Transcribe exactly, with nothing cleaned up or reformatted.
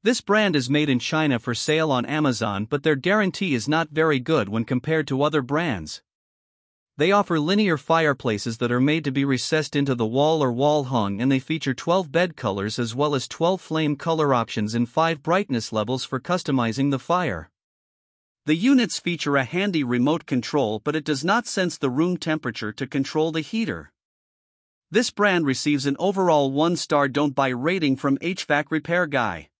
This brand is made in China for sale on Amazon, but their guarantee is not very good when compared to other brands. They offer linear fireplaces that are made to be recessed into the wall or wall hung, and they feature twelve bed colors as well as twelve flame color options and five brightness levels for customizing the fire. The units feature a handy remote control, but it does not sense the room temperature to control the heater. This brand receives an overall one star don't buy rating from HvacRepairGuy.